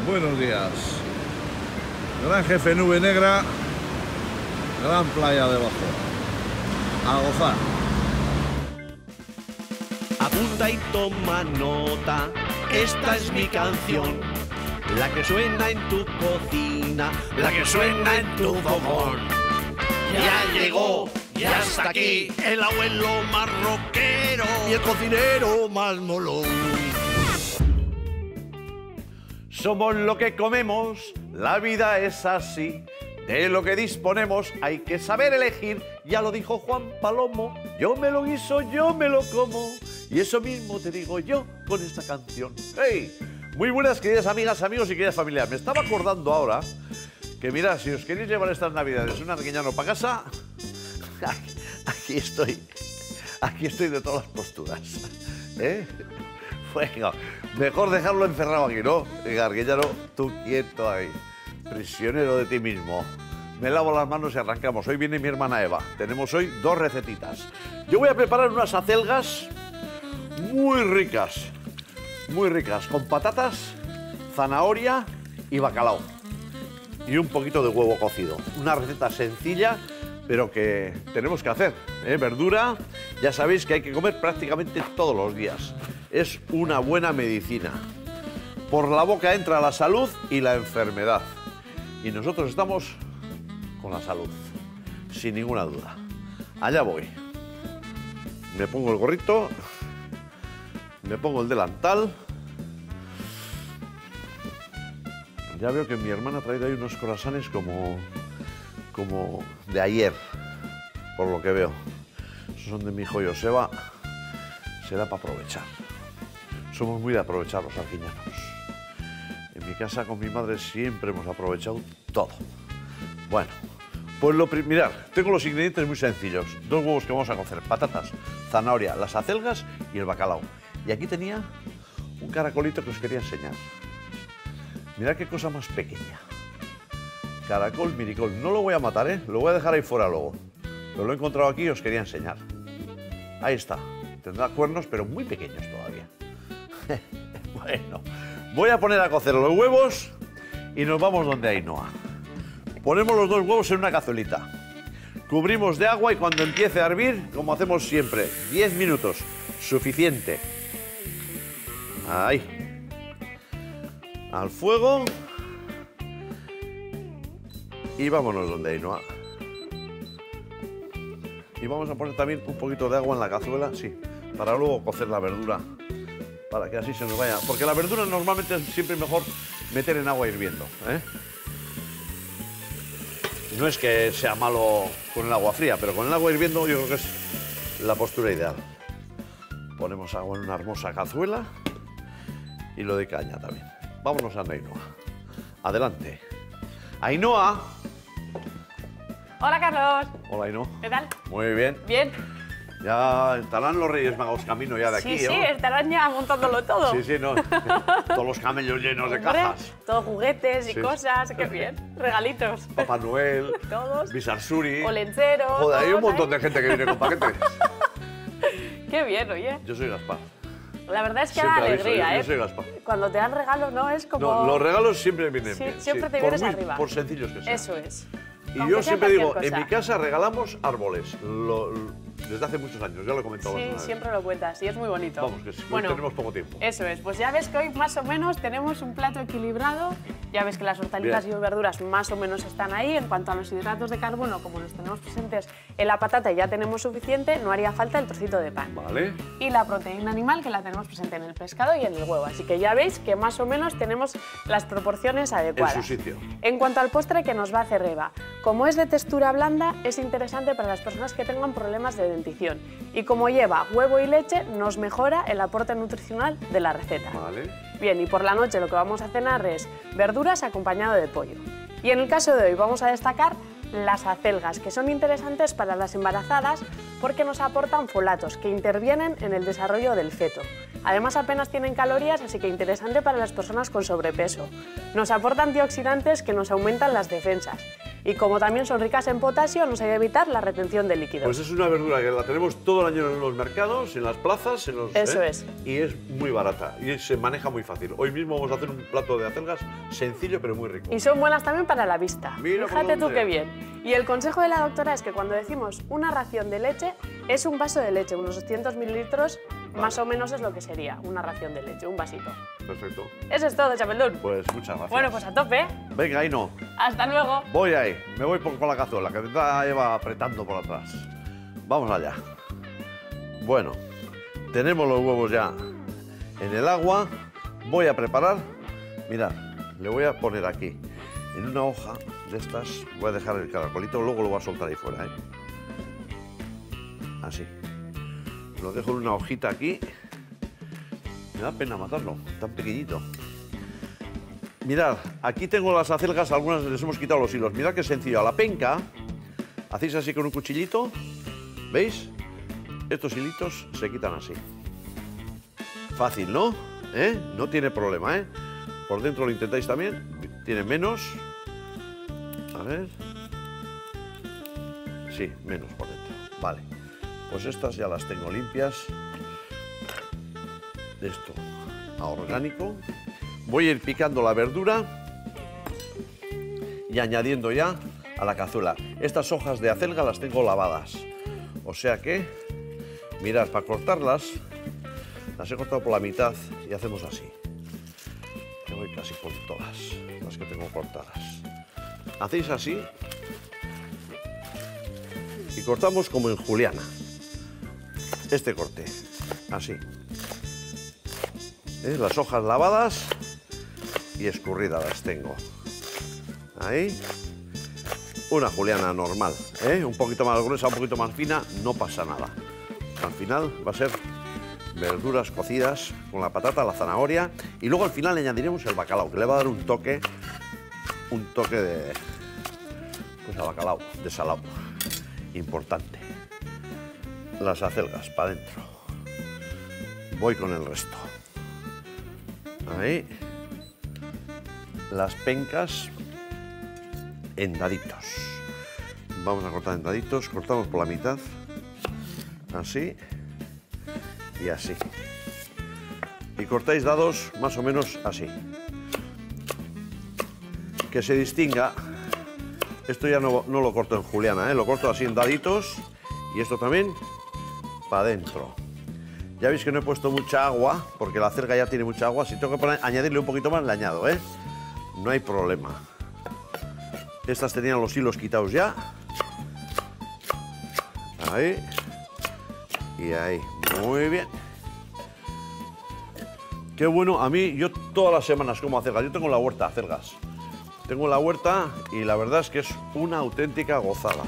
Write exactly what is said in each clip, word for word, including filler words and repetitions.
Buenos días. Gran jefe nube negra, gran playa debajo. A gozar. Apunta y toma nota, esta es mi canción, la que suena en tu cocina, la que suena en tu fogón. Ya llegó, ya está aquí, el abuelo más rockero y el cocinero más molón. Somos lo que comemos, la vida es así. De lo que disponemos hay que saber elegir. Ya lo dijo Juan Palomo, yo me lo guiso, yo me lo como. Y eso mismo te digo yo con esta canción. ¡Hey! Muy buenas, queridas amigas, amigos y queridas familias. Me estaba acordando ahora que, mirad, si os queréis llevar estas navidades un arguiñano para casa, aquí estoy, aquí estoy de todas las posturas. ¿Eh? Bueno, mejor dejarlo encerrado aquí, ¿no? Venga, arguiñano, tú quieto ahí. Prisionero de ti mismo. Me lavo las manos y arrancamos. Hoy viene mi hermana Eva. Tenemos hoy dos recetitas. Yo voy a preparar unas acelgas muy ricas, muy ricas, con patatas, zanahoria y bacalao. Y un poquito de huevo cocido. Una receta sencilla, pero que tenemos que hacer. ¿eh? Verdura, ya sabéis que hay que comer prácticamente todos los días. Es una buena medicina. Por la boca entra la salud y la enfermedad. Y nosotros estamos con la salud, sin ninguna duda. Allá voy. Me pongo el gorrito, me pongo el delantal. Ya veo que mi hermana ha traído ahí unos croissants como, como de ayer, por lo que veo. Esos son de mi hijo Joseba. Será para aprovechar. Somos muy de aprovechar los arguiñanos. En mi casa con mi madre siempre hemos aprovechado todo. Bueno, pues lo primero, mirad, tengo los ingredientes muy sencillos. Dos huevos que vamos a cocer, patatas, zanahoria, las acelgas y el bacalao. Y aquí tenía un caracolito que os quería enseñar. Mirad qué cosa más pequeña. Caracol miricol. No lo voy a matar, ¿eh? Lo voy a dejar ahí fuera luego. Pero lo he encontrado aquí y os quería enseñar. Ahí está. Tendrá cuernos, pero muy pequeños todavía. Bueno, voy a poner a cocer los huevos y nos vamos donde Ainhoa. Ponemos los dos huevos en una cazuelita. Cubrimos de agua y cuando empiece a hervir, como hacemos siempre, diez minutos. Suficiente. Ahí. Al fuego. Y vámonos donde Ainhoa. Y vamos a poner también un poquito de agua en la cazuela, sí, para luego cocer la verdura. Para que así se nos vaya. Porque la verdura normalmente es siempre mejor meter en agua hirviendo. ¿eh? No es que sea malo con el agua fría, pero con el agua hirviendo yo creo que es la postura ideal. Ponemos agua en una hermosa cazuela y lo de caña también. Vámonos a Ainhoa. Adelante. Ainhoa. Hola, Carlos. Hola, Ainhoa. ¿Qué tal? Muy bien. Bien. Ya estarán los Reyes Magos camino ya de Sí, aquí, sí, ¿no? estarán ya montándolo todo. Sí, sí, no. Todos los camellos llenos de Hombre, cajas. todos juguetes y Sí. cosas, qué bien. Regalitos. Papá Noel, Todos. Bisarsuri. Olenchero. Joder, hay un todos montón ahí. de gente que viene con paquetes. Qué bien, oye. Yo soy Gaspar. La verdad es que Siempre da aviso, alegría, yo- ¿eh? yo soy Gaspar. Cuando te dan regalos, ¿no? Es como... No, los regalos siempre vienen Sí, bien. siempre te por vienes muy- arriba. Por sencillos que sean. Eso es. Y Aunque yo sea siempre digo, cualquier en mi cosa. casa regalamos árboles. Lo- lo- desde hace muchos años, ya lo he comentado Sí, más una vez. siempre lo cuentas y es muy bonito. Vamos, que sí, hoy Bueno, tenemos poco tiempo. Eso es, pues ya ves que hoy más o menos tenemos un plato equilibrado, ya ves que las hortalizas Bien. y verduras más o menos están ahí, en cuanto a los hidratos de carbono, como los tenemos presentes en la patata y ya tenemos suficiente, no haría falta el trocito de pan. Vale. Y la proteína animal que la tenemos presente en el pescado y en el huevo, así que ya veis que más o menos tenemos las proporciones adecuadas. En su sitio. En cuanto al postre que nos va a hacer Eva, como es de textura blanda, es interesante para las personas que tengan problemas de dentición. Y como lleva huevo y leche, nos mejora el aporte nutricional de la receta. Vale. Bien, y por la noche lo que vamos a cenar es verduras acompañado de pollo. Y en el caso de hoy vamos a destacar las acelgas, que son interesantes para las embarazadas porque nos aportan folatos que intervienen en el desarrollo del feto. Además apenas tienen calorías, así que interesante para las personas con sobrepeso. Nos aportan antioxidantes que nos aumentan las defensas. Y como también son ricas en potasio, nos hay que evitar la retención de líquidos. Pues es una verdura que la tenemos todo el año en los mercados, en las plazas, en los, Eso ¿eh? es. Y es muy barata y se maneja muy fácil. Hoy mismo vamos a hacer un plato de acelgas sencillo pero muy rico. Y son buenas también para la vista. Mira por Fíjate tú dónde. qué bien. Y el consejo de la doctora es que cuando decimos una ración de leche, es un vaso de leche, unos doscientos mililitros, Vale. más o menos es lo que sería una ración de leche, un vasito. Perfecto. Eso es todo, Chapeldún. Pues muchas gracias. Bueno, pues a tope. Venga, ahí no. Hasta luego. Voy ahí, me voy por- con la cazuela, que está Eva apretando por atrás. Vamos allá. Bueno, tenemos los huevos ya en el agua. Voy a preparar, mirad, le voy a poner aquí, en una hoja de estas, voy a dejar el caracolito, luego lo voy a soltar ahí fuera, ¿eh? Así. Lo dejo en una hojita aquí. Me da pena matarlo, tan pequeñito. Mirad, aquí tengo las acelgas, algunas les hemos quitado los hilos. Mirad qué sencillo. A la penca, hacéis así con un cuchillito, ¿veis? Estos hilitos se quitan así. Fácil, ¿no? ¿Eh? No tiene problema, ¿eh? Por dentro lo intentáis también. Tiene menos. A ver. Sí, menos por dentro. Vale. Pues estas ya las tengo limpias. Esto a orgánico. Voy a ir picando la verdura y añadiendo ya a la cazuela. Estas hojas de acelga las tengo lavadas. O sea que, mirad, para cortarlas, las he cortado por la mitad y hacemos así. Que voy casi con todas las que tengo cortadas. Hacéis así y cortamos como en juliana. Este corte, así. ¿Eh? Las hojas lavadas y escurridas las tengo. Ahí. Una juliana normal, ¿eh? Un poquito más gruesa, un poquito más fina, no pasa nada. Al final va a ser verduras cocidas con la patata, la zanahoria y luego al final le añadiremos el bacalao, que le va a dar un toque, un toque de, pues a bacalao, de salado, importante. Las acelgas para adentro. Voy con el resto. Ahí. Las pencas en daditos. Vamos a cortar en daditos, cortamos por la mitad, así y así. Y cortáis dados más o menos así. Que se distinga. Esto ya no, no lo corto en juliana, ¿eh? Lo corto así en daditos y esto también para adentro. Ya veis que no he puesto mucha agua, porque la acelga ya tiene mucha agua. Si tengo que poner, añadirle un poquito más, le añado, ¿eh? No hay problema. Estas tenían los hilos quitados ya. Ahí. Y ahí. Muy bien. Qué bueno. A mí, yo todas las semanas como acelgas. Yo tengo la huerta acelgas. Tengo la huerta y la verdad es que es una auténtica gozada.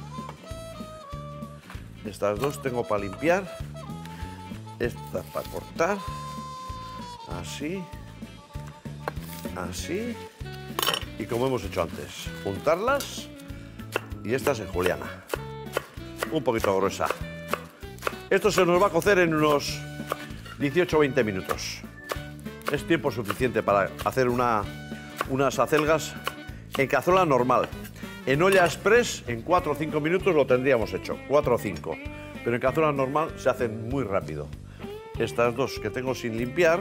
Estas dos tengo para limpiar. Esta para cortar. Así. Así. Y como hemos hecho antes, juntarlas y estas en juliana. Un poquito gruesa. Esto se nos va a cocer en unos dieciocho o veinte minutos. Es tiempo suficiente para hacer una, unas acelgas en cazuela normal. En olla express, en cuatro o cinco minutos lo tendríamos hecho, cuatro o cinco. Pero en cazuela normal se hacen muy rápido. Estas dos que tengo sin limpiar,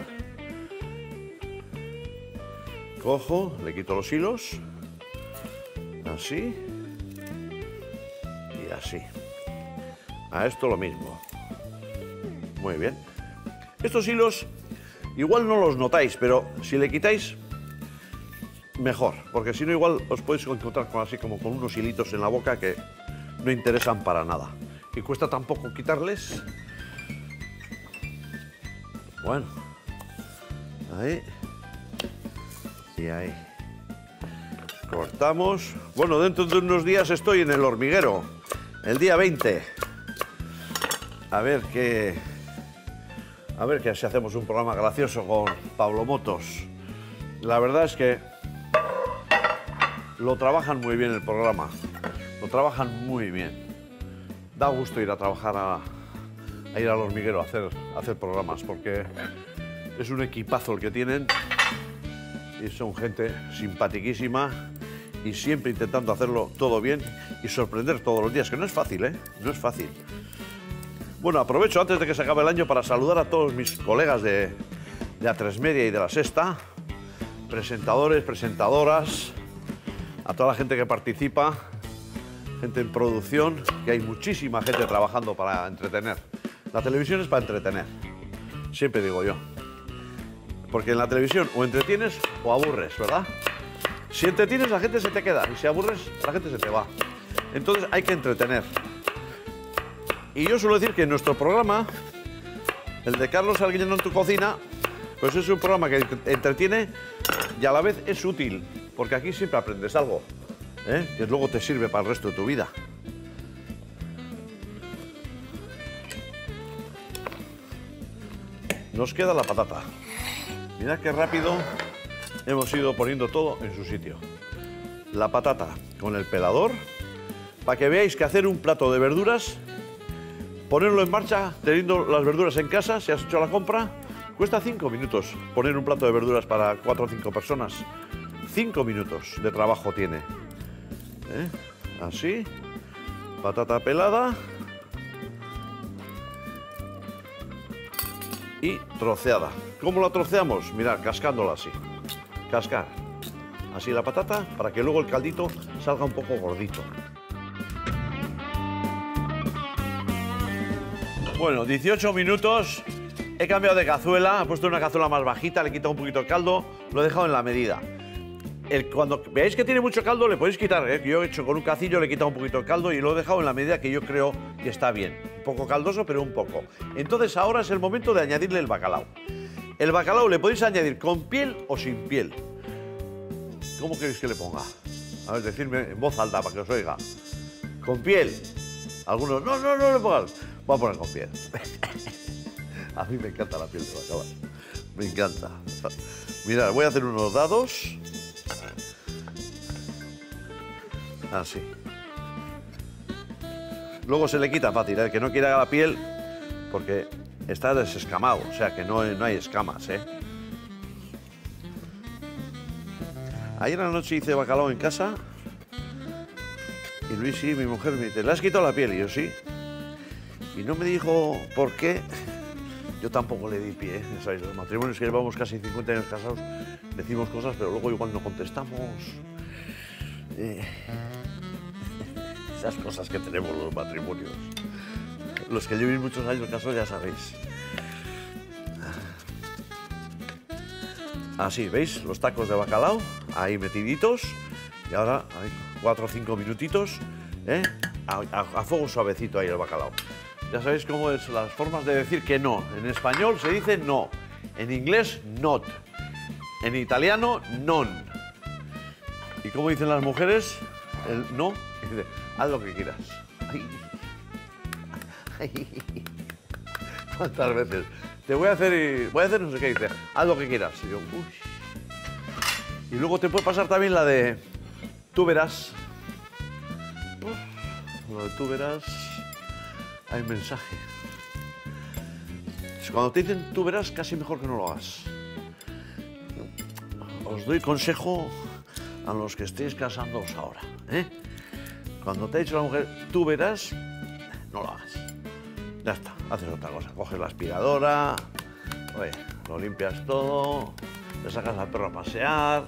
cojo, le quito los hilos, así y así. A esto lo mismo. Muy bien. Estos hilos igual no los notáis, pero si le quitáis, mejor, porque si no igual os podéis encontrar con, así como con unos hilitos en la boca que no interesan para nada. Y cuesta tampoco quitarles. Bueno, ahí y ahí. Cortamos. Bueno, dentro de unos días estoy en el hormiguero, el día veinte. A ver qué... A ver qué si hacemos un programa gracioso con Pablo Motos. La verdad es que lo trabajan muy bien el programa. Lo trabajan muy bien. Da gusto ir a trabajar a, a ir al hormiguero a hacer, a hacer programas, porque es un equipazo el que tienen y son gente simpatiquísima y siempre intentando hacerlo todo bien y sorprender todos los días, que no es fácil, ¿eh? No es fácil. Bueno, aprovecho antes de que se acabe el año para saludar a todos mis colegas de, de A tres Media y de La Sexta, presentadores, presentadoras, a toda la gente que participa, gente en producción, que hay muchísima gente trabajando para entretener. La televisión es para entretener, siempre digo yo. Porque en la televisión o entretienes o aburres, ¿verdad? Si entretienes, la gente se te queda, y si aburres, la gente se te va. Entonces hay que entretener. Y yo suelo decir que en nuestro programa, el de Carlos Arguiñano en tu cocina, pues es un programa que entretiene y a la vez es útil, porque aquí siempre aprendes algo, ¿eh? Que luego te sirve para el resto de tu vida. Nos queda la patata. Mirad qué rápido hemos ido poniendo todo en su sitio. La patata con el pelador, para que veáis que hacer un plato de verduras, ponerlo en marcha teniendo las verduras en casa, si has hecho la compra, cuesta cinco minutos poner un plato de verduras para cuatro o cinco personas. Cinco minutos de trabajo tiene. ¿Eh? Así, patata pelada y troceada. ¿Cómo la troceamos? Mirad, cascándola así. Cascar. Así la patata para que luego el caldito salga un poco gordito. Bueno, dieciocho minutos. He cambiado de cazuela, he puesto una cazuela más bajita, le he quitado un poquito el caldo, lo he dejado en la medida. El, cuando veáis que tiene mucho caldo, le podéis quitar, ¿eh? Yo he hecho con un cacillo, le he quitado un poquito el caldo y lo he dejado en la medida que yo creo que está bien. Un poco caldoso, pero un poco. Entonces ahora es el momento de añadirle el bacalao. El bacalao le podéis añadir con piel o sin piel. ¿Cómo queréis que le ponga? A ver, decidme en voz alta para que os oiga. Con piel. Algunos, no, no, no le pongas. Voy a poner con piel. A mí me encanta la piel de bacalao. Me encanta. Mirad, voy a hacer unos dados. Así. Luego se le quita fácil, ¿eh? Que no quiera la piel, porque está desescamado, o sea que no, no hay escamas, ¿eh? Ayer a la noche hice bacalao en casa y Luis, sí, mi mujer me dice, ¿le has quitado la piel? Y yo, sí. Y no me dijo por qué. Yo tampoco le di pie, ¿eh? Ya sabéis, los matrimonios que llevamos casi cincuenta años casados, decimos cosas, pero luego igual no contestamos. Eh, esas cosas que tenemos los matrimonios. Los que llevéis muchos años casados ya sabéis. Así, ¿veis? Los tacos de bacalao, ahí metiditos. Y ahora, ahí, cuatro o cinco minutitos, ¿eh? a, a, a fuego suavecito ahí el bacalao. Ya sabéis cómo es las formas de decir que no. En español se dice no. En inglés, not. En italiano, non. ¿Y cómo dicen las mujeres? El no. Dice, haz lo que quieras. Ay. Ay. ¿Cuántas veces? Te voy a hacer y... voy a hacer no sé qué. Dice, haz lo que quieras. Y yo, uy. Y luego te puede pasar también la de... tú verás. Uf, lo de tú verás... hay un mensaje. Cuando te dicen tú verás, casi mejor que no lo hagas. Os doy consejo a los que estéis casándoos ahora, ¿eh? Cuando te ha dicho la mujer tú verás, no lo hagas. Ya está, haces otra cosa. Coges la aspiradora, oye, lo limpias todo, le sacas al perro a pasear,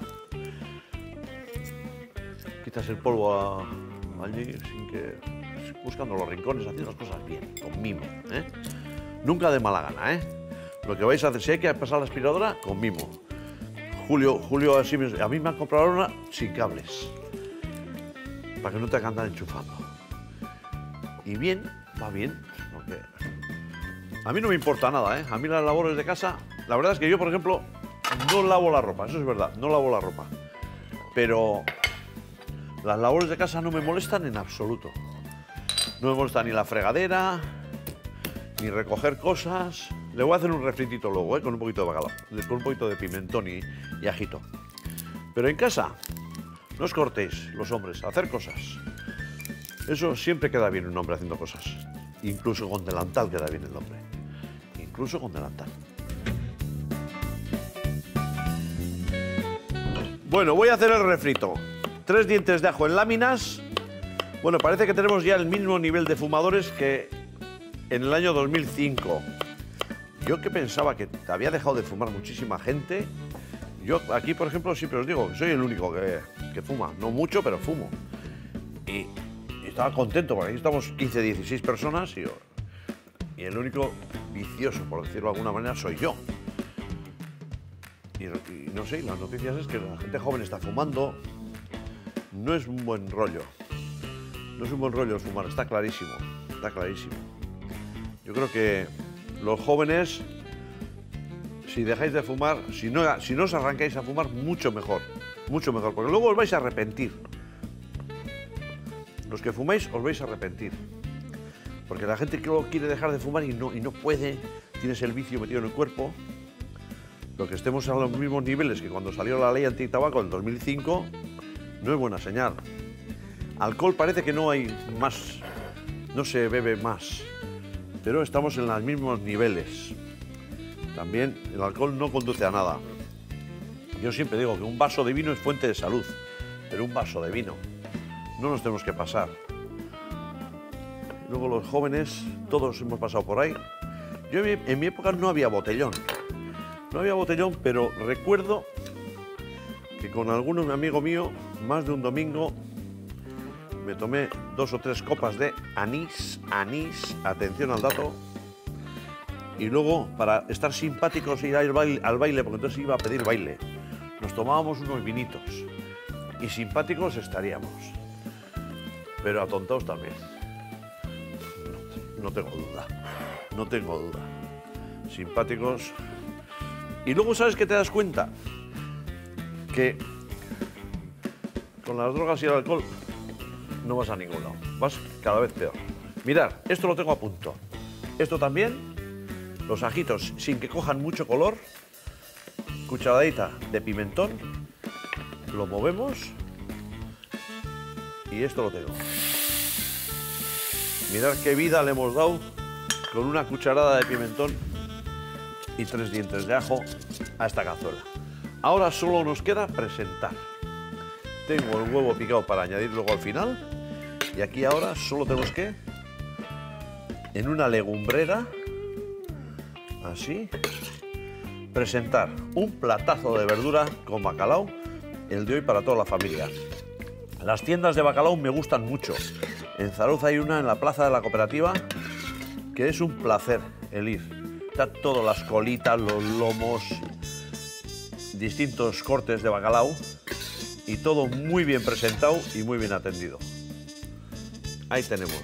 quitas el polvo a, allí sin que... buscando los rincones, haciendo las cosas bien, con mimo, ¿eh? Nunca de mala gana, ¿eh? Lo que vais a hacer, si hay que pasar la aspiradora, con mimo. Julio, Julio así me, a mí me han comprado una sin cables, para que no te andan enchufando. Y bien, va bien, porque a mí no me importa nada, ¿eh? A mí las labores de casa, la verdad es que yo, por ejemplo, no lavo la ropa, eso es verdad, no lavo la ropa. Pero las labores de casa no me molestan en absoluto. No me molesta ni la fregadera, ni recoger cosas. Le voy a hacer un refritito luego, ¿eh? Con un poquito de bacalao, con un poquito de pimentón y, y ajito. Pero en casa, no os cortéis, los hombres, a hacer cosas. Eso siempre queda bien un hombre haciendo cosas. Incluso con delantal queda bien el hombre. Incluso con delantal. Bueno, voy a hacer el refrito. tres dientes de ajo en láminas. Bueno, parece que tenemos ya el mismo nivel de fumadores que en el año dos mil cinco. Yo que pensaba que había dejado de fumar muchísima gente. Yo aquí, por ejemplo, siempre os digo que soy el único que, que fuma. No mucho, pero fumo. Y, y estaba contento, porque aquí estamos quince, dieciséis personas y, y el único vicioso, por decirlo de alguna manera, soy yo. Y, y no sé, las noticias es que la gente joven está fumando. No es un buen rollo. No es un buen rollo fumar, está clarísimo. Está clarísimo. Yo creo que los jóvenes, si dejáis de fumar, si no, si no os arrancáis a fumar, mucho mejor. Mucho mejor, porque luego os vais a arrepentir. Los que fumáis os vais a arrepentir. Porque la gente que luego quiere dejar de fumar y no, y no puede, tienes el vicio metido en el cuerpo. Lo que estemos a los mismos niveles que cuando salió la ley antitabaco en dos mil cinco, no es buena señal. Alcohol parece que no hay más, no se bebe más, pero estamos en los mismos niveles. También el alcohol no conduce a nada. Yo siempre digo que un vaso de vino es fuente de salud, pero un vaso de vino no nos tenemos que pasar. Luego los jóvenes, todos hemos pasado por ahí. Yo en mi, en mi época no había botellón. No había botellón, pero recuerdo que con algún amigo mío, más de un domingo, me tomé dos o tres copas de anís, anís, atención al dato, y luego, para estar simpáticos, ir al baile, al baile, porque entonces iba a pedir baile, nos tomábamos unos vinitos, y simpáticos estaríamos, pero atontados también. No, no tengo duda, no tengo duda. Simpáticos. Y luego, ¿sabes qué te das cuenta? Que con las drogas y el alcohol no vas a ningún lado, vas cada vez peor. Mirad, esto lo tengo a punto. Esto también, los ajitos sin que cojan mucho color, cucharadita de pimentón, lo movemos y esto lo tengo. Mirad qué vida le hemos dado con una cucharada de pimentón y tres dientes de ajo a esta cazuela. Ahora solo nos queda presentar. Tengo el huevo picado para añadir luego al final. Y aquí ahora solo tenemos que, en una legumbrera, así, presentar un platazo de verdura con bacalao, el de hoy para toda la familia. Las tiendas de bacalao me gustan mucho. En Zarauz hay una en la plaza de la cooperativa que es un placer el ir. Está todas las colitas, los lomos, distintos cortes de bacalao y todo muy bien presentado y muy bien atendido. Ahí tenemos.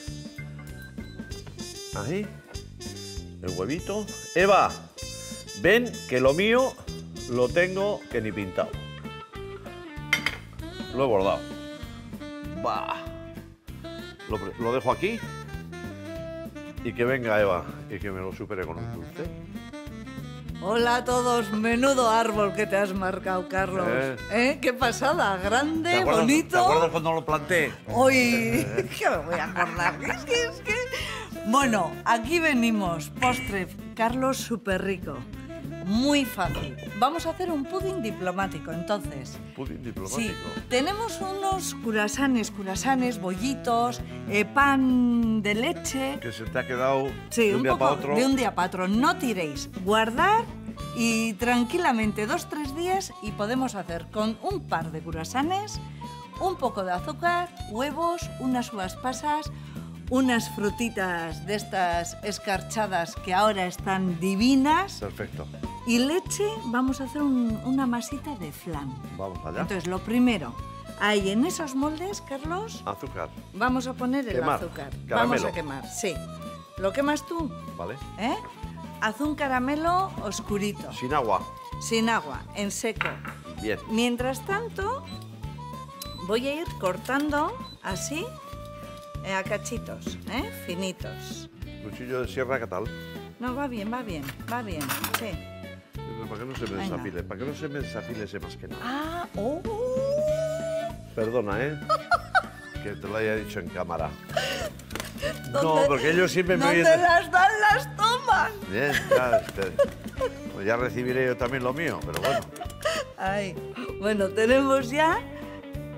Ahí. El huevito. Eva, ven que lo mío lo tengo que ni pintado. Lo he bordado. Bah. Lo, lo dejo aquí. Y que venga Eva y que me lo supere con un dulce. Hola a todos, menudo árbol que te has marcado, Carlos. Eh. ¿Eh? Qué pasada, grande, ¿Te acuerdas, bonito. ¿Te acuerdas cuando lo planté? Hoy, ¿qué me voy a acordar? Es que, es que... Bueno, aquí venimos, postre, Carlos, súper rico. Muy fácil. Vamos a hacer un pudding diplomático, entonces. Pudding diplomático. Sí, tenemos unos curasanes, curasanes, bollitos, eh, pan de leche. Que se te ha quedado Sí, de un, un día poco para otro. de un día para otro. No tiréis. Guardar y tranquilamente dos, tres días y podemos hacer con un par de curasanes, un poco de azúcar, huevos, unas uvas pasas, unas frutitas de estas escarchadas que ahora están divinas. Perfecto. Y leche, vamos a hacer un- una masita de flan. Vamos allá. Entonces, lo primero, ahí en esos moldes, Carlos, Azúcar. vamos a poner el Quemar. azúcar. Caramelo. Vamos a quemar, sí. ¿Lo quemas tú? Vale. ¿Eh? Haz un caramelo oscurito, Sin agua. sin agua, en seco. Bien. Mientras tanto, voy a ir cortando así, eh, a cachitos, ¿eh? Finitos. Cuchillo de sierra, ¿qué tal? No, va bien, va bien, va bien, sí. Pero ¿para qué no se me Venga. desafile? ¿Para qué no se me desafile ese más que nada? Ah, oh. Perdona, ¿eh? Que te lo haya dicho en cámara. No, ¿Dónde- porque ellos siempre me ¿Dónde oyen... las dan, las toman? Bien, ya, este, pues ya recibiré yo también lo mío, pero bueno. Ay, bueno, tenemos ya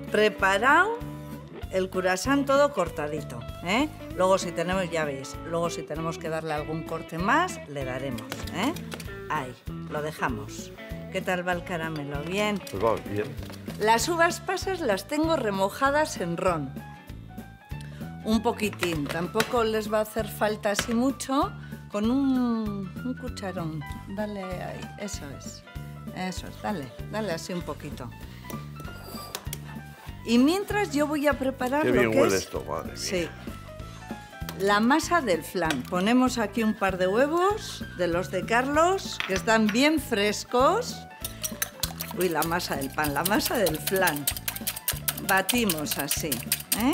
preparado el curasán todo cortadito, ¿eh? Luego si tenemos, ya veis, luego si tenemos que darle algún corte más, le daremos, ¿eh? Ahí, lo dejamos. ¿Qué tal va el caramelo? ¿Bien? Pues va bien. Las uvas pasas las tengo remojadas en ron. Un poquitín, tampoco les va a hacer falta así mucho, con un, un cucharón. Dale ahí, eso es, eso es, dale, dale así un poquito. Y mientras yo voy a preparar Qué lo bien que huele es... esto, madre mía. Sí. La masa del flan. Ponemos aquí un par de huevos de los de Carlos, que están bien frescos. Uy, la masa del pan, la masa del flan. Batimos así, ¿eh?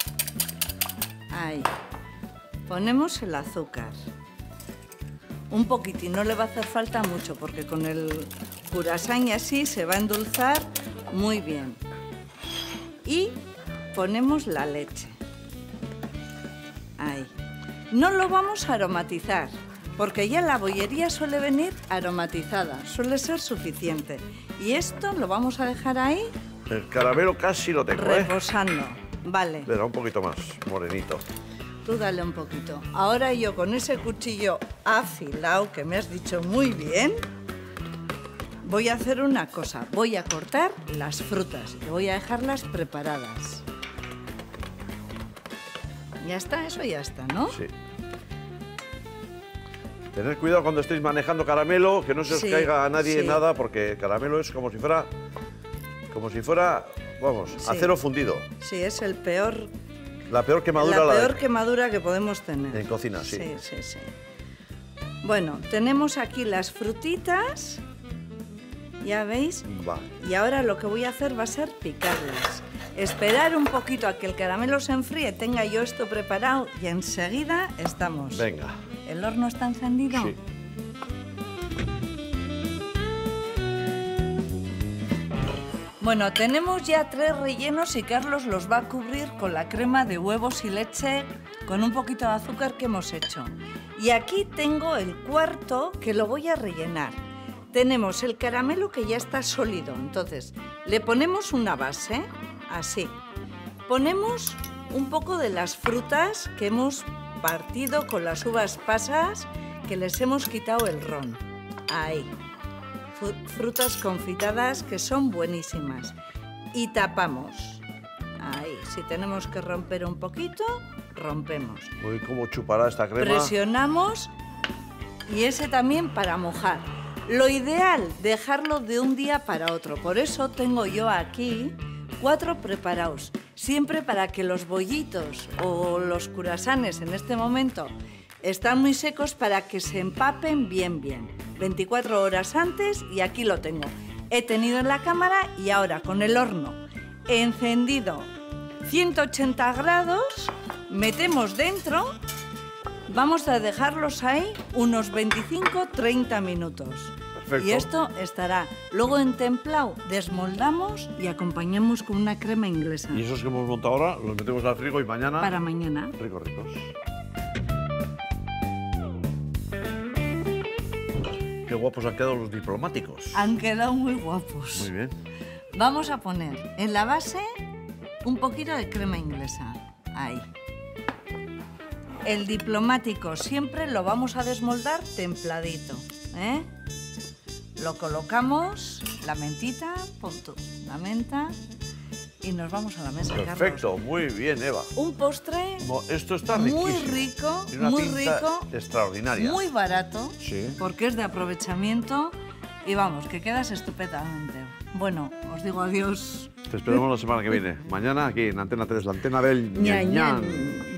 Ahí. Ponemos el azúcar. Un poquitín, no le va a hacer falta mucho, porque con el curasán y así se va a endulzar muy bien. Y ponemos la leche. Ahí. No lo vamos a aromatizar, porque ya la bollería suele venir aromatizada, suele ser suficiente. Y esto lo vamos a dejar ahí El caramelo casi lo tengo, ¿eh? reposando. Vale, Le da un poquito más, morenito. tú dale un poquito. Ahora yo con ese cuchillo afilado, que me has dicho muy bien, voy a hacer una cosa. Voy a cortar las frutas y voy a dejarlas preparadas. Ya está, eso ya está, ¿no? Sí. Tened cuidado cuando estéis manejando caramelo, que no se os Sí, caiga a nadie sí. nada, porque caramelo es como si fuera, como si fuera, vamos, Sí. acero fundido. Sí, es el peor, La peor quemadura la la peor de- quemadura que podemos tener. En cocina, sí. Sí, sí, sí. Bueno, tenemos aquí las frutitas, ya veis, Va. y ahora lo que voy a hacer va a ser picarlas. Esperar un poquito a que el caramelo se enfríe, tenga yo esto preparado y enseguida estamos. Venga. ¿El horno está encendido? Sí. Bueno, tenemos ya tres rellenos y Carlos los va a cubrir con la crema de huevos y leche con un poquito de azúcar que hemos hecho. Y aquí tengo el cuarto que lo voy a rellenar. Tenemos el caramelo que ya está sólido, entonces le ponemos una base, así. Ponemos un poco de las frutas que hemos partido con las uvas pasas, que les hemos quitado el ron. Ahí. Fu- Frutas confitadas que son buenísimas. Y tapamos. Ahí. Si tenemos que romper un poquito, rompemos. Uy, cómo chupará esta crema. Presionamos y ese también para mojar. Lo ideal, dejarlo de un día para otro. Por eso tengo yo aquí cuatro preparados. Siempre para que los bollitos o los curasanes en este momento están muy secos para que se empapen bien, bien. veinticuatro horas antes y aquí lo tengo. He tenido en la cámara y ahora con el horno encendido ciento ochenta grados, metemos dentro. Vamos a dejarlos ahí unos veinticinco a treinta minutos. Perfecto. Y esto estará. Luego en templado desmoldamos y acompañamos con una crema inglesa. Y esos que hemos montado ahora los metemos al frigo y mañana. Para mañana. Ricos, ricos. Qué guapos han quedado los diplomáticos. Han quedado muy guapos. Muy bien. Vamos a poner en la base un poquito de crema inglesa. Ahí. El diplomático siempre lo vamos a desmoldar templadito, ¿eh? Lo colocamos, la mentita, pon tú la menta y nos vamos a la mesa, Perfecto, muy bien, Eva. Carlos. Un postre Mo- Esto está muy riquísimo. rico, Tiene una muy tinta rico, extraordinaria. muy barato, Sí. porque es de aprovechamiento y vamos, que quedas estupendamente. Bueno, os digo adiós. Te esperamos la semana que viene. Mañana aquí en Antena tres, la antena del Ña, ñan. ñan.